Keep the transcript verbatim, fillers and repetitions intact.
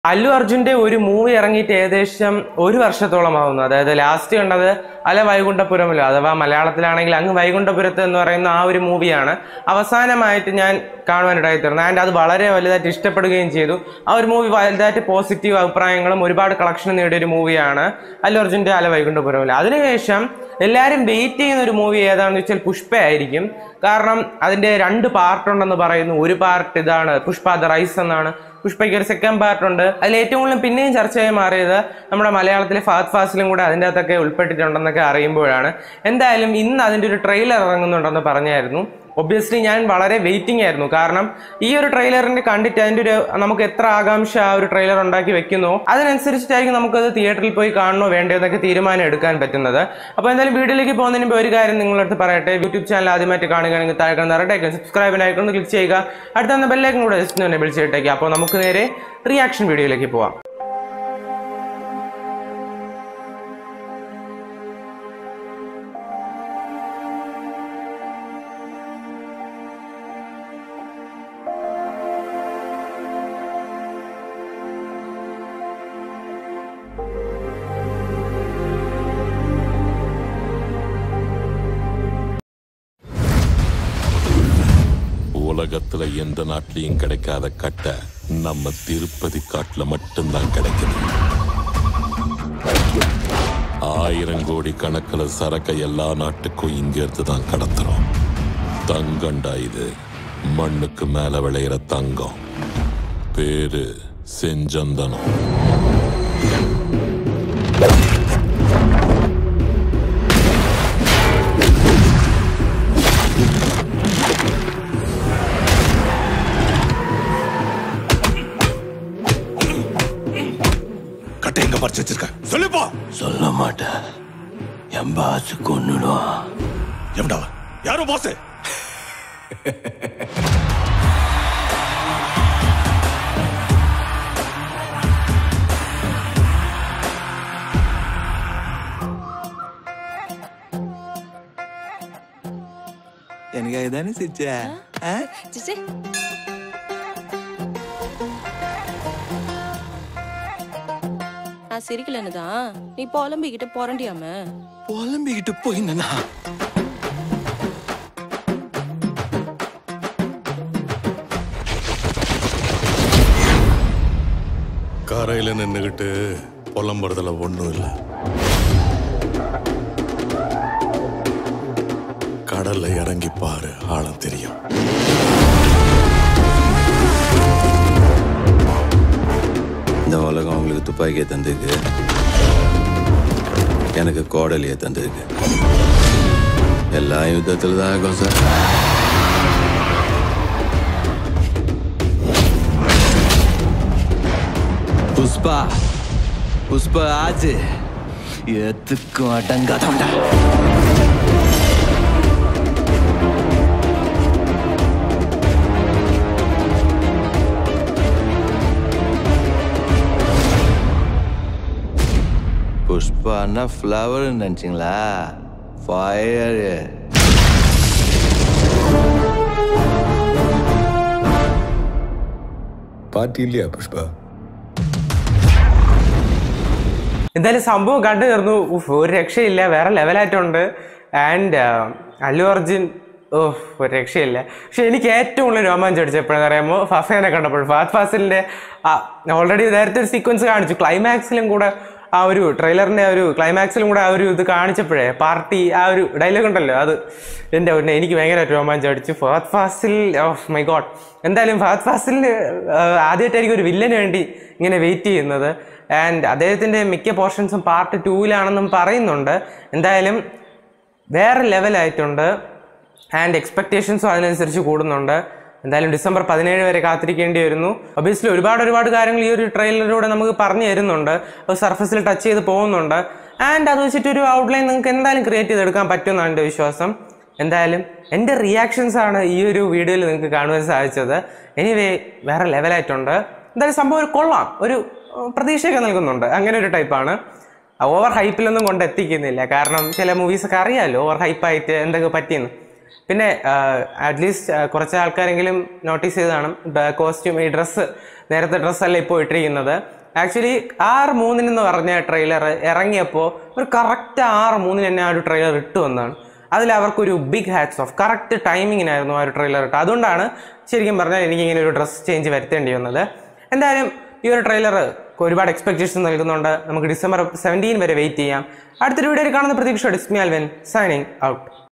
അല്ലു അർജുന്റെ ഒരു മൂവി ഇറങ്ങിയിട്ട് ഏകദേശം ഒരു വർഷത്തോളമാവുന്നു. അതായത് ലാസ്റ്റ് കണ്ടത് അല വൈകുണ്ഠപുരമല്ലോ, അഥവാ മലയാളത്തിലാണെങ്കിൽ അങ്ങ് വൈകുണ്ഠപുരത്ത് എന്ന് പറയുന്ന ആ ഒരു മൂവിയാണ് അവസാനമായിട്ട് ഞാൻ കാണുവാനിടയായി തീർന്നത്. ആൻഡ് അത് വളരെ വലുതായിട്ട് ഇഷ്ടപ്പെടുകയും ചെയ്തു. ആ ഒരു മൂവി വലുതായിട്ട് പോസിറ്റീവ് അഭിപ്രായങ്ങളും ഒരുപാട് കളക്ഷൻ നേടിയൊരു മൂവിയാണ് അല്ലു അർജുന്റെ അല വൈകുണ്ഠപുരമല്ലോ. അതിനുശേഷം എല്ലാവരും വെയിറ്റ് ചെയ്യുന്ന ഒരു മൂവി ഏതാണെന്ന് വെച്ചാൽ പുഷ്പ ആയിരിക്കും. കാരണം അതിന്റെ രണ്ട് പാർട്ട് ഉണ്ടെന്ന് പറയുന്നു. ഒരു പാർട്ട് ഇതാണ് പുഷ്പ ദ റൈസ് എന്നാണ്. പുഷ്പയ്ക്ക് ഒരു സെക്കൻഡ് പാർട്ട് ഉണ്ട്. അതിൽ ഏറ്റവും കൂടുതൽ പിന്നെയും ചർച്ചയായി മാറിയത് നമ്മുടെ മലയാളത്തിലെ ഫഹദ് ഫാസിലും കൂടെ അതിൻ്റെ അകത്തൊക്കെ ഉൾപ്പെട്ടിട്ടുണ്ടെന്നൊക്കെ അറിയുമ്പോഴാണ്. എന്തായാലും ഇന്ന് അതിൻ്റെ ഒരു ട്രെയിലർ ഇറങ്ങുന്നുണ്ടെന്ന് പറഞ്ഞായിരുന്നു. ഒബ്വിയസ്ലി ഞാൻ വളരെ വെയിറ്റിംഗ് ആയിരുന്നു. കാരണം ഈ ഒരു ട്രെയിലറിന്റെ കണ്ടിട്ട് അതിൻ്റെ ഒരു നമുക്ക് എത്ര ആകാംക്ഷ ആ ഒരു ട്രെയിലർ ഉണ്ടാക്കി വെക്കുന്നോ അതിനനുസരിച്ചിട്ടായിരിക്കും നമുക്കത് തിയേറ്ററിൽ പോയി കാണണോ വേണ്ടോ എന്നൊക്കെ തീരുമാനം എടുക്കാൻ പറ്റുന്നത്. അപ്പോൾ എന്തായാലും വീഡിയോയിലേക്ക് പോകുന്നതിന് മുമ്പ് ഒരു കാര്യം നിങ്ങളുടെ അടുത്ത് പറയട്ടെ. യൂട്യൂബ് ചാനൽ ആദ്യമായിട്ട് കാണുകയാണെങ്കിൽ താഴെ കാണുന്ന റെഡ് ഐക്കൺ സബ്സ്ക്രൈബ് ഐക്കൺ ഒന്ന് ക്ലിക്ക് ചെയ്യുക. അടുത്ത ബെല്ലൈക്കൺ കൂടെ ജസ്റ്റ് ഒന്ന് എനേബിൾ ചെയ്തിട്ടേക്കുക. അപ്പോൾ നമുക്ക് നേരെ റിയാക്ഷൻ വീഡിയോയിലേക്ക് പോവാം. உலகத்துல எந்த நாட்டிலையும் கிடைக்காத கட்டை நம்ம திருப்பதி காட்டுல மட்டும்தான் கிடைக்குது. ஆயிரம் கோடி கணக்குல சரக்க எல்லா நாட்டுக்கும் இங்க இருந்து தான் கடத்துறோம். தங்கண்டா இது, மண்ணுக்கு மேல விளையிற தங்கம். பேரு செஞ்சந்தனம். சொல்லுப்பா. சொல்ல மாட்டேன். என் பாஸ் கொன்னுடுவான். எவடா? யாரோ பாஸ்? எனக்காக தானே சிரிச்ச? சிச்சி நான் சிரிக்கலன்னு தான் நீ புலம்பிக்கிட்டு புரண்டியாம. புலம்பிக்கிட்டு போயினா கரையில நின்னுகிட்டு புலம்புறதுல ஒண்ணும் இல்ல. கடல்ல இறங்கி பாரு, ஆழம் தெரியும். இந்த உலகம் உங்களுக்கு துப்பாக்கியை தந்திருக்கு, எனக்கு கோடலியை தந்திருக்கு. எல்லா யுத்தத்தில் தான் இருக்கும் சார். புஷ்பா புஷ்பா ஆச்சு எத்துக்கும் அடங்காதவன்டா. புஷ்பான்னா ஃப்ளவர் நினைச்சிங்களா? ஃபயர். പാർട്ടി ഇല്ല പുഷ്പ. എന്തായാലും സംഭവം കണ്ടു തീർന്നു. ഒരു രക്ഷയില്ല, വേറെ ലെവലായിട്ടുണ്ട്. ആൻഡ് അല്ലു അർജുൻ ഓഹ് ഒരു രക്ഷയില്ല. പക്ഷെ എനിക്ക് ഏറ്റവും കൂടുതൽ രോമാഞ്ചം അടിച്ചപ്പോഴെന്ന് പറയുമ്പോൾ ഫസേനെ കണ്ടപ്പോൾ ഫഹദ് ഫാസിലിൻ്റെ ഓൾറെഡി നേരത്തെ ഒരു സീക്വൻസ് കാണിച്ചു. ക്ലൈമാക്സിലും കൂടെ ആ ഒരു ട്രെയിലറിൻ്റെ ഒരു ക്ലൈമാക്സിലും കൂടെ ആ ഒരു ഇത് കാണിച്ചപ്പോഴേ പാർട്ടി ആ ഒരു ഡയലോഗ് ഉണ്ടല്ലോ, അത് എൻ്റെ ഉടനെ എനിക്ക് ഭയങ്കരമായിട്ട് രോമാഞ്ചം അടിച്ചു. Fahadh Faasil oh my God. എന്തായാലും ഫഹദ് ഫാസിലിന് ആദ്യമായിട്ടായിരിക്കും ഒരു വില്ലന് വേണ്ടി ഇങ്ങനെ വെയിറ്റ് ചെയ്യുന്നത്. ആൻഡ് അദ്ദേഹത്തിൻ്റെ മിക്ക പോർഷൻസും പാർട്ട് ടൂവിലാണെന്നും പറയുന്നുണ്ട്. എന്തായാലും വേറെ ലെവലായിട്ടുണ്ട്. ആൻഡ് എക്സ്പെക്റ്റേഷൻസും അതിനനുസരിച്ച് കൂടുന്നുണ്ട്. എന്തായാലും ഡിസംബർ പതിനേഴ് വരെ കാത്തിരിക്കേണ്ടി വരുന്നു. ഒബിയസ്ലി ഒരുപാട് ഒരുപാട് കാര്യങ്ങൾ ഈ ഒരു ട്രെയിലറിലൂടെ നമുക്ക് പറഞ്ഞു തരുന്നുണ്ട്. അത് സർഫസിൽ ടച്ച് ചെയ്ത് പോകുന്നുണ്ട്. ആൻഡ് അത് വെച്ചിട്ടൊരു ഔട്ട്ലൈൻ നിങ്ങൾക്ക് എന്തായാലും ക്രിയേറ്റ് ചെയ്തെടുക്കാൻ പറ്റുമെന്നാണ് എൻ്റെ വിശ്വാസം. എന്തായാലും എൻ്റെ റിയാക്ഷൻസ് ആണ് ഈ ഒരു വീഡിയോയിൽ നിങ്ങൾക്ക് കാണുവാൻ സാധിച്ചത്. എനിവേ വേറെ ലെവലായിട്ടുണ്ട്. എന്തായാലും സംഭവം ഒരു കൊള്ളാം, ഒരു പ്രതീക്ഷയൊക്കെ നൽകുന്നുണ്ട്. അങ്ങനെ ഒരു ടൈപ്പാണ്. ഓവർ ഹൈപ്പിലൊന്നും കൊണ്ടെത്തിക്കുന്നില്ല. കാരണം ചില മൂവീസൊക്കെ അറിയാമല്ലോ ഓവർ ഹൈപ്പായിട്ട് എന്തൊക്കെ പറ്റിയെന്ന്. പിന്നെ അറ്റ്ലീസ്റ്റ് കുറച്ച് ആൾക്കാരെങ്കിലും നോട്ടീസ് ചെയ്ത് കാണും കോസ്റ്റ്യൂം ഈ ഡ്രസ്സ് നേരത്തെ ഡ്രസ്സല്ല ഇപ്പോൾ ഇട്ടിരിക്കുന്നത്. ആക്ച്വലി ആറ് മൂന്നിനെന്ന് പറഞ്ഞ ട്രെയിലർ ഇറങ്ങിയപ്പോൾ ഒരു കറക്റ്റ് ആറ് മൂന്നിന് തന്നെ ആ ഒരു ട്രെയിലർ ഇട്ടു വന്നതാണ്. അതിൽ അവർക്കൊരു ബിഗ് ഹാറ്റ്സ് ഓഫ്. കറക്റ്റ് ടൈമിങ്ങിനായിരുന്നു ആ ഒരു ട്രെയിലർ ഇട്ട്. അതുകൊണ്ടാണ് ശരിക്കും പറഞ്ഞാൽ എനിക്ക് ഇങ്ങനെ ഒരു ഡ്രസ് ചേഞ്ച് വരുത്തേണ്ടി വന്നത്. എന്തായാലും ഈ ഒരു ട്രെയിലർ ഒരുപാട് എക്സ്പെക്ടേഷൻ നൽകുന്നുണ്ട്. നമുക്ക് ഡിസംബർ സെവൻറ്റീൻ വരെ വെയിറ്റ് ചെയ്യാം. അടുത്തൊരു വീഡിയോയിൽ കാണുന്ന പ്രതീക്ഷ ഡിസ്മി ആൽവിൻ സൈനിങ് ഔട്ട്.